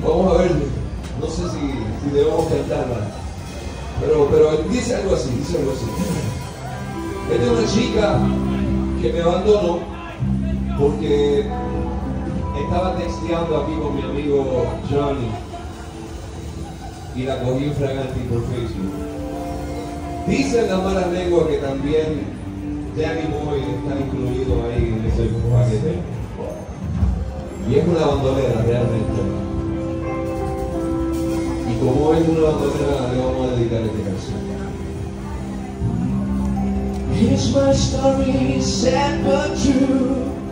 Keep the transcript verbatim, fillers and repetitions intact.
Vamos a ver, no sé si, si debemos cantarla, pero, pero dice algo así, dice algo así. Esta es una chica que me abandonó porque estaba texteando aquí con mi amigo Johnny y la cogí infragante por Facebook. Dicen las malas lenguas que también Danny Boy está incluido ahí en ese paquete. Y es una bandolera realmente. Y como es una bandolera, le vamos a dedicar esta canción. Here's my story, sad but true.